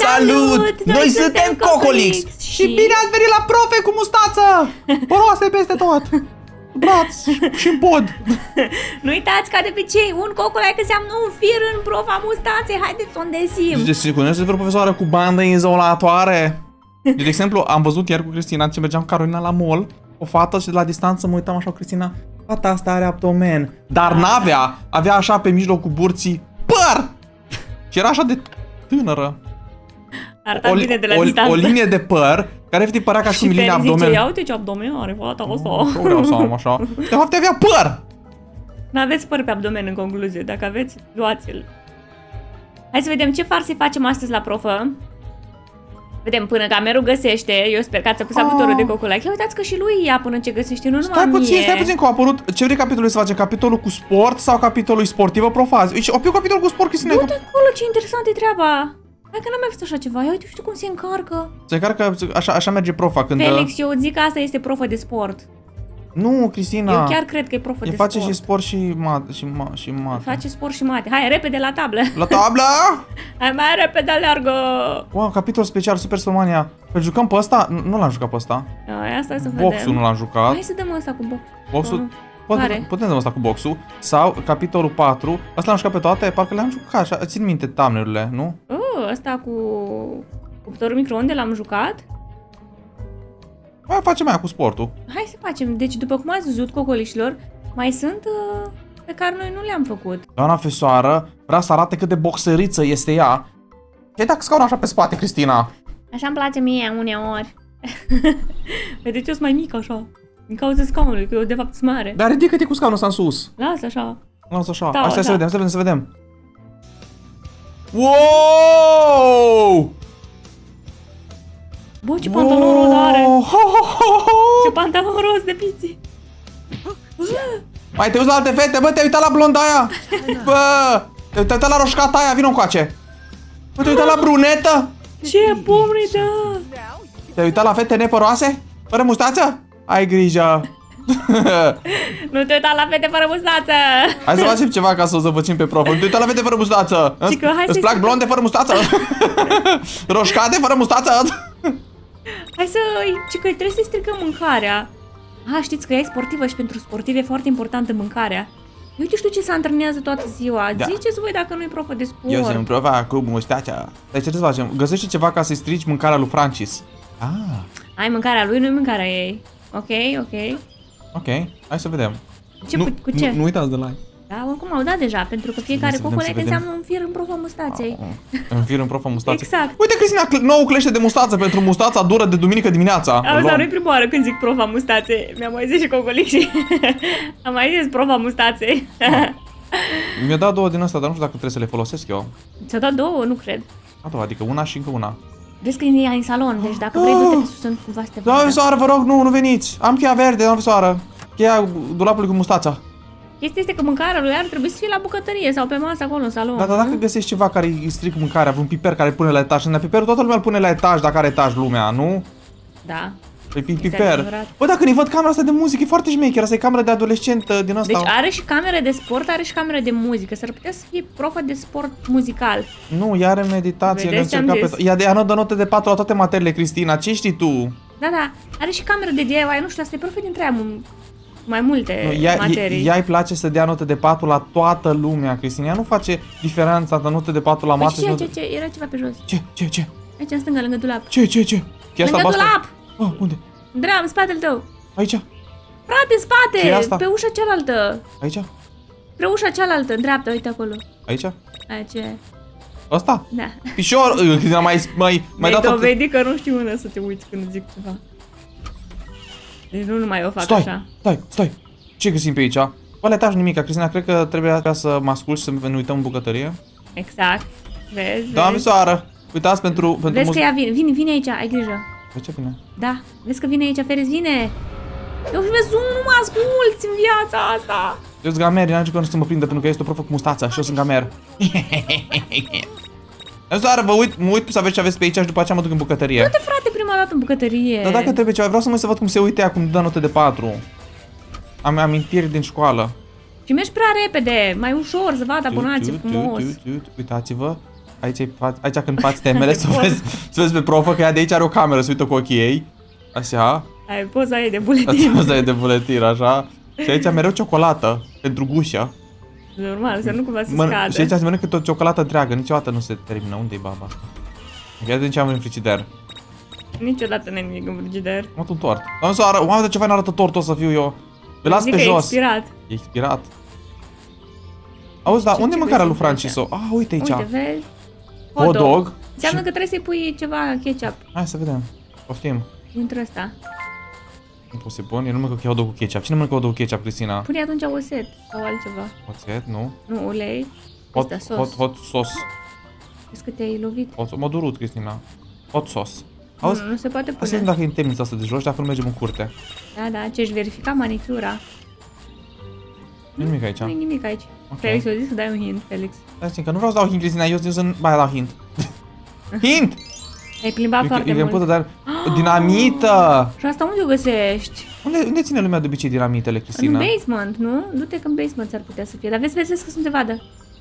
Salut! Noi suntem Cocolix! Și bine ați venit la profe cu mustață! Poroase peste tot! Braț și în pod! Nu uitați, ca de obicei, un cocolaic înseamnă un fir în profa mustaței. Haideți să o îndesim! Ziceți, cunoașteți vreo profesoară cu bandă izolatoare? De exemplu, am văzut ieri cu Cristina ce mergeam cu Carolina la mall, o fată și de la distanță mă uitam așa cu Cristina, fata asta are abdomen, dar n-avea, avea așa pe mijlocul burții păr! Și era așa de tânără. Arăta bine de la distanță. O linie de păr, care efectiv părea ca și cum linia abdomen. Ia uite ce abdomen are fata asta. Nu vreau să am așa. De fapt avea păr! N-aveți păr pe abdomen în concluzie, dacă aveți, luați-l. Hai să vedem ce farse facem astăzi la profă. Vedem până camerul găsește, eu sper că ați pus aputorul de cocolaic. Ia uitați că și lui ia până ce găsește, nu numai mie. Stai puțin că a apărut. Ce vrei capitolul să facem? Capitolul cu sport sau capitolul sportivă profazi? Uite, o capitolul cu sport, Cristina. Uite acolo ce interesant e treaba. Hai că n-am mai văzut așa ceva. Ia uite, știu cum se încarcă. Se încarcă, așa merge profa când... Felix, eu zic că asta este profă de sport. Nu, Cristina. Eu chiar cred că e profă de sport. face și sport și mate. Face sport și mate. Hai, repede la tablă. La tablă? Hai mai repede, aleargă. Wow, capitol special Supersomania. Îl jucăm pe ăsta? Nu l-am jucat pe ăsta. Asta să vedem. Boxul nu l-am jucat. Hai să dăm ăsta cu boxul. Putem dăm ăsta cu boxul. Sau capitolul 4. Asta l-am jucat pe toate, parcă le-am jucat așa. Țin minte thumbnail-urile, nu? Ăsta cu cuptorul microunde l-am jucat. Hai, facem aia cu sportul. Hai să facem. Deci, după cum ați văzut, cocolișilor, mai sunt pe care noi nu le-am făcut. Doamna profesoară vrea să arate cât de boxeriță este ea. Ce dacă scaunul așa pe spate, Cristina? Așa îmi place mie uneori. Vedeți, eu sunt mai mic așa. Din cauza scaunului, că eu de fapt sunt mare. Dar ridică-te cu scaunul ăsta în sus. Lasă așa. Lasă așa. Da, Hai așa. să vedem. Wow! Bă, ce pantalon roz are! Ce pantalon roz de piții! Mai te uiți la alte fete? Bă, te-ai uitat la blonda aia? Bă, te-ai uitat la roșcata aia? Vino încoace! Bă, te-ai uitat la brunetă? Ce pomri, da! Te-ai uitat la fete nepăroase? Fără mustață? Ai grijă! Nu te uita la fete fără mustață! Hai să facem ceva ca să o zăvăcim pe prof. Nu te uita la fete fără mustață! Îți plac blonde fără mustață? Roșcate fără mustață? Hai să... Ci că trebuie să-i stricăm mâncarea. Știți că ea e sportivă și pentru sportiv e foarte importantă mâncarea. Uite, știu ce se antrenează toată ziua. Da. Ziceți voi dacă nu-i profă de sport. Eu sunt profa cu mustața. Dar ce să facem? Găsește ceva ca să-i strici mâncarea lui Francis. Ai mâncarea lui, nu-i mâncarea ei. Ok, hai să vedem. Cu ce? Nu uitați de like. Da, oricum au dat deja, pentru că fiecare cocolec înseamnă un fir în profa mustaței. Un fir în profa mustaței? Exact. Uite, Cristina, nou clește de mustață pentru mustața dură de duminică dimineața. Auzi, dar nu-i prima oară când zic profa mustaței. Mi-a mai zis și cocolic și am mai zis profa mustaței. Mi-a dat două din astea, dar nu știu dacă trebuie să le folosesc eu. Ți-a dat două? Nu cred. Adică una și încă una. Vezi că e în salon, deci dacă vrei du-te pe sus să cumva să te vadă. Doamna profesoară, vă rog, nu veniți. Am cheia verde, doamna profesoară. Cheia dulapului cu mustața. Chestia este că mâncarea lui ar trebui să fie la bucătărie sau pe masă acolo în salon. Dar dacă găsești ceva care îi stric mâncarea, un piper care îl pune la etaj, piperul toată lumea îl pune la etaj dacă are etaj lumea, nu? Da. Păi piper. Bă, dacă ne văd camera asta de muzică, e foarte șmecher, asta e camera de adolescent din asta. Deci are și cameră de sport, are și cameră de muzică. S-ar putea să fie profă de sport muzical. Nu, ea are meditație, ea dă note de 4 la toate materiile, Cristina, ce știi tu? Da, are și cameră de DIY, nu știu, asta e profă dintre aia mai multe materii. Ea îi place să dea note de 4 la toată lumea, Cristina. Ea nu face diferența de note de 4 la mate. Ce? Era ceva pe jos. Ce? Aici în stânga, lângă dulap. Ce? Lângă dulap! Unde? În spatele tău. Aici? Frate, în spate! Ce e asta? Pe ușa cealaltă. Aici? Pe ușa cealaltă, în dreapta, uite acolo. Aici? Aici. Ăsta? Da. Pișor! Cristina, mai dat tot... dovedi că nu știu unde să te uiți când zic ceva. Deci nu mai o fac așa. Stai! Ce găsim pe aici? Bă, la etaj nimica, Cristina, cred că trebuie să mă ascult și să ne uităm în bucătărie. Exact. Vezi? Doamna profesoară, uitați pentru vezi că ea vine aici, ai grijă. De ce vine? Da, vezi că vine aici, Feris, vine. Eu vezi, nu mă asculți în viața asta. Eu sunt gamer, n-am că nu să mă prindă pentru că este o profă cu mustață și eu sunt gamer. Doamna mă uit să vezi ce aveți pe aici și după aceea mă duc în bucătărie. Du-te, frate, prima dată în bucătărie. Dar dacă trebuie ceva, vreau să mă să văd cum se uite ea, cum dă note de 4. Am amintiri din școală. Și mergi prea repede, mai ușor să vadă abonații frumos. Uitați-vă. aici când faci temele, să vezi pe profă că ea de aici are o cameră, se uită cu ochii ei. Așa. Ai poza ei de buletin. Poza ei de buletin, așa. Și aici mereu ciocolată pentru gușă. Normal, să nu cumva să scadă. Și aici se mănâncă tot ciocolată întreagă, niciodată nu se termină. Unde-i baba? Ia de ce am în frigider. Niciodată n-ai nimic în frigider. Mă, un tort. Oameni, de ce fain arată tortul o să fiu eu? Îl las pe jos. E expirat. E expirat. Auzi, dar unde e mâncarea lui Franciso? Ah, uite aici. Uite, vezi? Hot dog. Înseamnă că trebuie să-i pui ceva ketchup. Hai să vedem. Poftim. Dintre ăsta. Nu pot să pun, eu nu mănânc hot dog cu ketchup. Cine mănâncă hot dog cu ketchup, Cristina? Pune atunci oțet sau altceva. Oțet, nu? Nu, ulei. Hot sauce. Vezi că te-ai lovit. M-a durut, Cristina. Hot sauce. Auzi? Nu se poate pune. Asta dacă e în temnița asta de jos și dacă nu mergem în curte. Da, ce-și verifica manicura. Nu nimic aici. Nu e nimic aici. Ok. Felix, eu zic să dai un hint, Felix. Stai că nu vreau să dau hint, Cristina, eu sunt baia la hint. Hint! Ai plimbat foarte mult. Dar dinamită! Și asta unde o găsești? Unde ține lumea de obicei dinamitele, Cristina? În basement, nu? Du-te că în basement s-ar putea să fie. Dar vezi că sunt de vadă.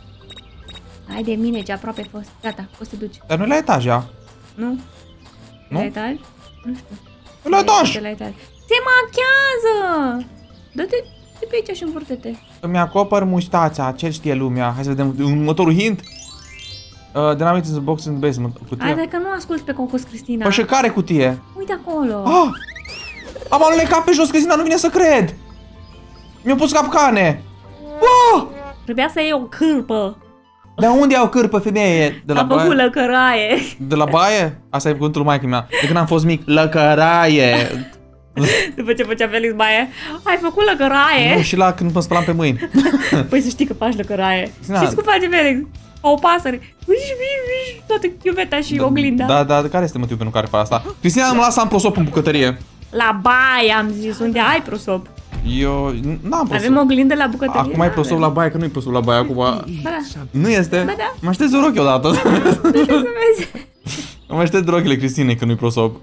Hai de mine, ce aproape ai fost. Gata, poți să te duci. Dar nu la etaj, ea. Nu? Nu? La etaj? Nu știu. La etaj! La etaj. Se machează! Dă-te de pe aici și învârte-te. Îmi acopăr muștața, ce știe lumea. Hai să vedem următorul hint. Dynamite in the box in the basement. Cutie. Hai, că nu asculti pe Cocos Cristina. Păi și care cutie? Uite acolo. Ah! Am alunecat pe jos, Cristina, nu vine să cred! Mi-au pus capcane! Oh! Trebuia să iei o cârpă. De unde au cârpă, femeie? De la Am făcut baie? lăcăraie. De la baie? Asta e cuvântul maică mea. De când am fost mic, lăcăraie. După ce făcea Felix baie, ai făcut lăcăraie. Nu, și la când mă spălam pe mâini. Păi să știi că faci lăcăraie. Da. Știți cum face Felix? O pasăre. Toată chiuveta și oglinda. Da, care este motivul pentru care fac asta? Cristina, mă lasă să am prosop în bucătărie. La baie am zis, unde ai prosop. Eu n-am prosop. Avem oglindă la bucătărie? Acum ai prosop la baie, că nu-i prosop la baie acum. Da. Nu este? Ba da. Mă aștept rochi odată. Nu știu să vezi. Mă aștept rochile Cristinei că nu-i prosop.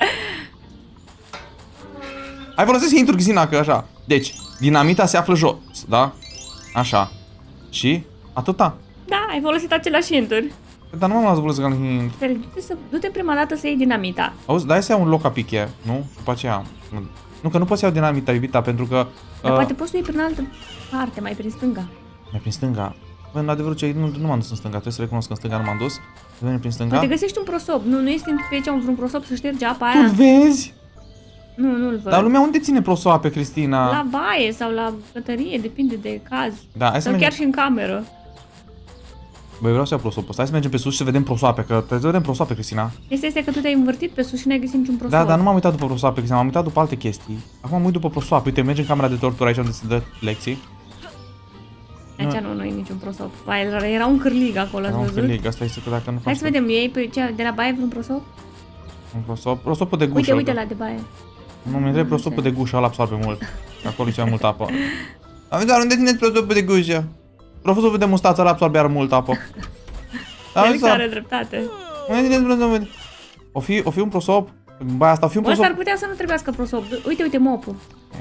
Hai folosesc hinturi, Cristina, că așa. Deci, dinamita se află jos, da? Așa. Și? Atâta? Da, ai folosit aceleași hinturi. Dar nu m-am luat să folosesc hint. Felix, du-te prima dată să iei dinamita. Auzi, dai să iau un loc a piche, nu? Și după aceea. Nu, că nu poți să iau dinamita, iubita, pentru că... Dar poate poți să iei prin altă parte, mai prin stânga. Mai prin stânga? Bă, în adevărul ce nu m-am dus în stânga, trebuie să recunosc că în stânga nu m-am dus. Venim prin stânga. Poate găsești un prosop. Nu este pe aici vreun prosop să ștergi apa Tu-l aia. vezi? Nu-l văd. Dar lumea unde ține prosoape, Cristina? La baie sau la bucătărie, depinde de caz. Da, hai să sau mergem. chiar și în cameră. Băi, vreau să iau prosopul ăsta. Hai să mergem pe sus și să vedem prosoape, că trebuie să vedem prosoape, Cristina. Este că tu te-ai învârtit pe sus și n-ai găsit niciun prosop. Da, dar nu m-am uitat după prosoape, Cristina, m-am uitat după alte chestii. Acum mă uit după prosoape. Uite, mergem în camera de tortură aici unde se dă lecții. Aici nu e niciun prosop. Baie, era un cârlig acolo, ați Era un văzut? cârlig, asta este că dacă nu faci... Hai să vedem, iei pe cea de la baie vreun prosop? Un prosop, prosopul de gușă. Uite la de baie. Nu, mi trebuie prosopul de gușă, ăla absorbe mult. Acolo e cea mai multă apă. Am zis, unde țineți prosopul de gușă? Prosopul de mustață, ăla absorbe iar mult apă. Felix are dreptate. Unde țineți prosopul? O fi un prosop? Baia asta, o fi un prosop? Ăsta ar putea să nu trebuiască prosop. Uite, mopul.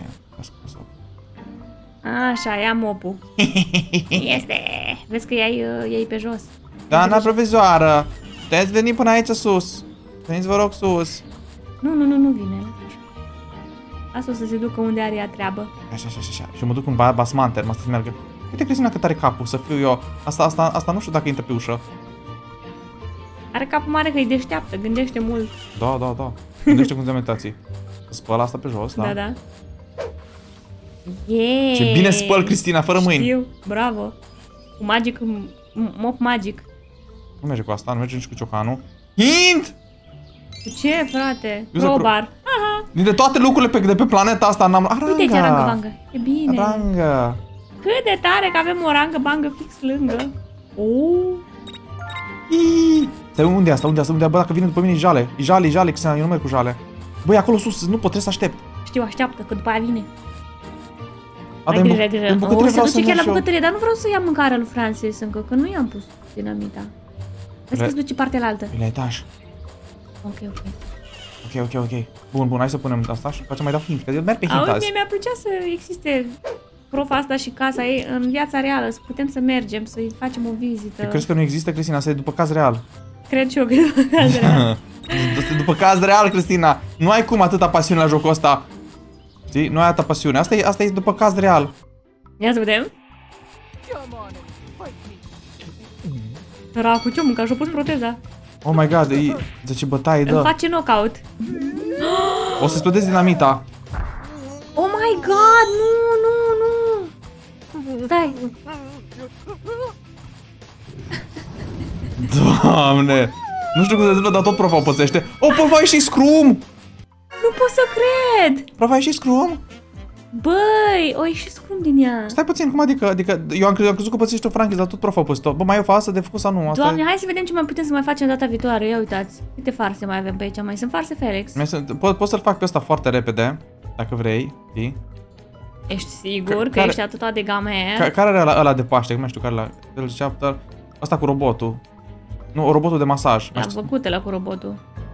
Așa, ia mopul. Este! Vezi că iei pe jos. Doamna profesoară, puteți veni până aici sus. Veniți, vă rog, sus. Nu vine. Asta o să se ducă unde are ea treabă. Așa. Și eu mă duc în basmanter, mă să meargă. Uite, Cristina, cât are capul, să fiu eu. Asta nu știu dacă intră pe ușă. Are capul mare că e deșteaptă, gândește mult. Da. Gândește cum dementații. Spăl asta pe jos, da? Da. Yeah. Ce bine spăl, Cristina, fără mâini. Știu, bravo. Cu magic, mop magic. Nu merge cu asta, nu merge nici cu ciocanul. Hint! Cu ce, frate? Eu să Crowbar. Aha. Dintre toate lucrurile de pe planeta asta n-am... Aranga! Uite ce rangă-bangă. E bine. Aranga! Cât de tare că avem o rangă-bangă fix lângă. Stai, unde e asta? Bă, dacă vine după mine e jale. E jale, Cristina, eu nu merg cu jale. Băi, acolo sus, nu pot, trebuie să aștept. Știu, așteaptă, că după aia vine. Ai grijă. O să duce chiar la bucătărie, dar nu vreau să iau mâncarea lui Francis încă, că nu i-am pus dinamita. Vezi că se duce partea la altă. E la etaj. Ok. Bun, hai să punem asta și facem mai dau hint, că eu merg pe hint azi. Auzi, mi-ar plăcea să existe profa asta și casa ei în viața reală, să putem să mergem, să-i facem o vizită. Eu crezi că nu există, Cristina? Asta e după caz real. Cred și eu că e după caz real. După caz real, Cristina. Nu ai cum atâta pasiune la jocul ăsta. Știi? Nu ai atâta pasiune. Asta e după caz real. Ia să vedem. Săracu, ce-o mânca? Și-o pus proteza. Oh my god, de ce bătaie Îl dă. face knockout. O să explodezi dinamita. Oh my god, nu. Stai. Doamne. Nu știu cum se întâmplă, dar tot profa o pățește. Oh, profa a ieșit Scrum! Nu pot să cred. Profa a ieșit Scrum? Băi, o ieșit Scrum din ea. Stai puțin, cum adică? Eu am crezut că pățește o Franchise, dar tot profa a pățit-o. Bă, mai e o fază de făcut sau nu? Asta Doamne, hai să vedem ce mai putem să mai facem data viitoare. Ia uitați, câte farse mai avem pe aici. Mai sunt farse, Felix. Pot să-l fac pe ăsta foarte repede, dacă vrei, știi? Ești sigur că ești atâta de gamer? Care era ăla de Paște? Nu mai știu care ăla. El zicea, ăsta cu robotul. Nu, robotul de masaj. Am făcut ăla cu robotul.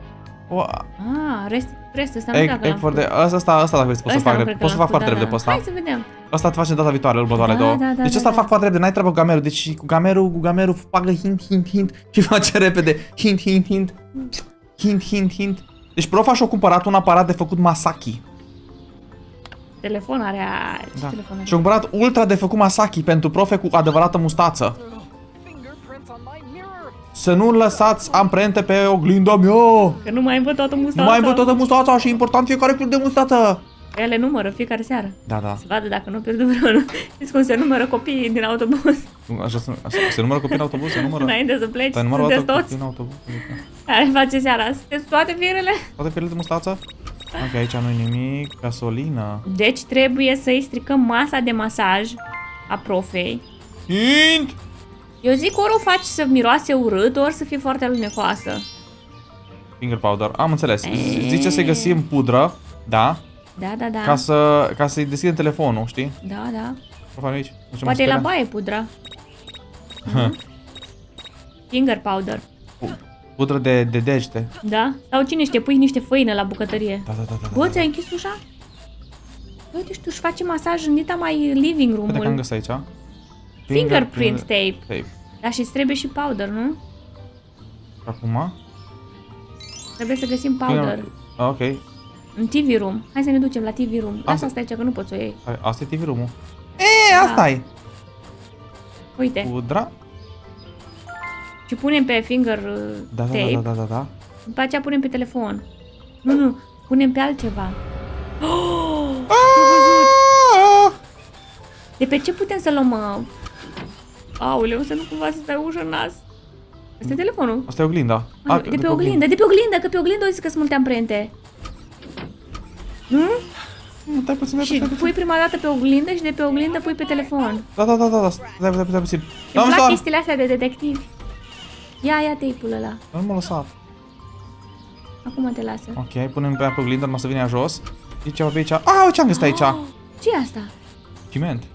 Rest, ăsta nu de asta dacă vrei să pot să fac foarte repede pe ăsta. Hai să vedem. Asta te face data viitoare, următoarele două. Deci ăsta fac foarte repede, n-ai treabă cu gamerul. Deci cu gamerul pagă hint și face repede. Hint. Deci profa și-a cumpărat un aparat de făcut Masaki. Telefon are. Ce telefon are? Și-a cumpărat ultra de făcut Masaki pentru profe cu adevărată mustață. Să nu lăsați amprente pe oglinda mea! Că nu mai îmi văd toată mustața. Nu mai îmi văd toată mustața și e important fiecare fir de mustață! Ea le numără fiecare seară. Da. Să vadă dacă nu pierd vreunul. Știți cum se numără copiii din autobuz? Așa se numără copiii în autobuz? Se numără? Înainte să pleci, sunteți toți? În autobuz. Care face seara? Sunteți toate firele? Toate firele de mustață? Ok, aici nu-i nimic. Gasolină. Deci trebuie să-i stricăm masa de masaj a profei. Hint! Eu zic ori o faci să miroase urât, ori să fie foarte alunecoasă. Finger powder. Am înțeles. Zice să găsim pudră, da? Da. Ca să-i deschidem telefonul, știi? Da. Aici. Poate e la baie pudra. Finger powder. Pudră de degete. Da? Sau cine știe, pui niște făină la bucătărie. Da. Bă, ți-ai închis ușa? Uite, și tu își face masaj în dita mai living room-ul. Uite că am găsit aici. Fingerprint tape. Da, și trebuie și powder, nu? Acum? Trebuie să găsim powder. Ok. În TV room. Hai să ne ducem la TV room. Lasă asta aici, că nu poți să o iei. Asta e TV room-ul. Asta e. Uite. Pudra. Și punem pe finger tape. Da. După aceea punem pe telefon. Nu. Punem pe altceva. De pe ce putem să luăm? Aoleu, să nu cumva să stai ușă în nas. Asta e telefonul. Asta e oglinda. De pe oglindă, că pe oglindă o zis că sunt multe amprente. Nu? Stai puțin. Și pui prima dată pe oglindă și de pe oglindă pui pe telefon. Da. Stai puțin. Îmi plac chestiile astea de detectiv. Ia tape-ul ăla. Nu m-a lăsat. Acum te lasă. Ok, punem pe oglindă, numai să vină jos. E ceva pe aici. Ce-am găsit aici? Ce e asta? Ciment.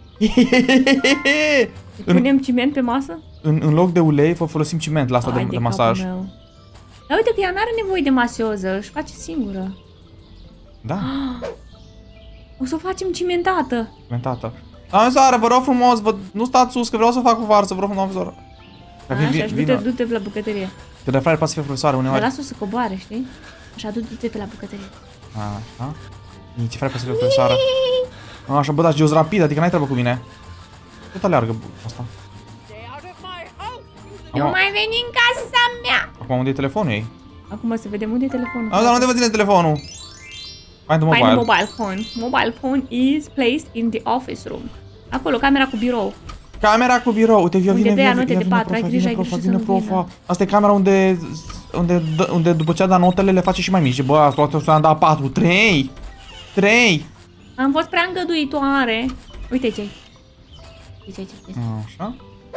Punem ciment pe masă? În loc de ulei folosim ciment la asta de masaj. Dar uite că ea n-are nevoie de masioză, își face singură. Da. O să o facem cimentată. Cimentată. Doamne soară, vă rog frumos, nu stați sus, că vreau să fac cu varză, vă rog frumos, doamne soară. Du-te la bucătărie. Că de frate poate să fie profesoară uneori. Dar lasă-o să coboare, știi? Așa, du-te pe la bucătărie. Așa. Ce frate poate să fie profesoară. Așa, bă, da, jos rapid, adică n-ai treabă cu mine. Cât aleargă asta? Nu mai veni în casa mea! Acum unde e telefonul ei? Acum să vedem unde e telefonul. Dar unde vă ține telefonul? Find the mobile phone. Mobile phone is placed in the office room. Acolo, camera cu birou. Camera cu birou. Uite, vine profa. Asta e camera unde după ce a dat notele le face și mai mici. Bă, asta a dat 4. 3. Am fost prea îngăduitoare. Uite ce-i. Așa.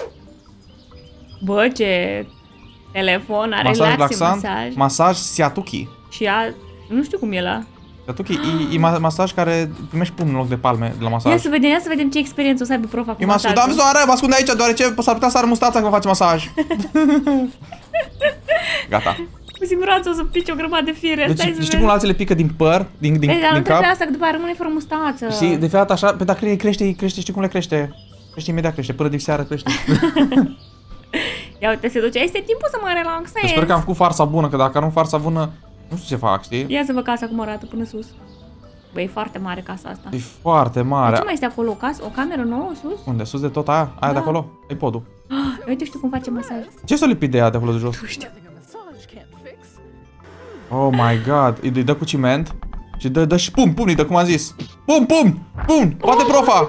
Bă, ce telefon are masaj. Masaj Siatuki. Și nu știu cum e ăla. Siatuki e masaj care primești pumn în loc de palme la masaj. Ia să vedem ce experiență o să aibă profa cu masajul. Doamne soară, vă ascunde aici, deoarece s-ar putea să ar mustața când face masaj. Gata. Cu siguranță o să pici o grămadă de fire. Deci știi cum la alții le pică din păr, din Dar nu cap? trebuie asta, că după aia rămâne fără mustață. Și de fiecare dată așa, pe dacă crește, știi cum le crește? Crește imediat, crește, până din seară crește. Ia uite, se duce. Este timpul să mă relaxez. Sper că am făcut farsa bună, că dacă nu farsa bună, nu știu ce fac, știi? Ia să vă casa cum arată până sus. Băi, e foarte mare casa asta. E foarte mare. Ce mai este acolo? O cameră nouă sus? Unde? Sus de tot aia? Aia de acolo? E podul. Uite, știu cum face masaj. Ce s-o lipit de ea de acolo de jos? Nu știu. Oh my god, îi dă cu ciment și dă și pum, îi dă cum am zis. Pum, poate profa.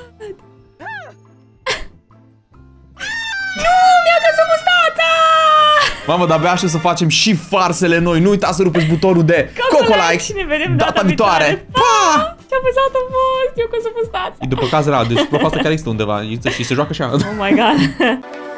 Nu, mi-a căzut mustața! Mamă, dar abia așa să facem și farsele noi. Nu uitați să rupeți butonul de Cocolike și ne vedem data viitoare. Pa! Ce amuzat a fost! Eu căzut mustața! E după caz real, deci profa asta chiar există undeva și se joacă și ea. Oh my god!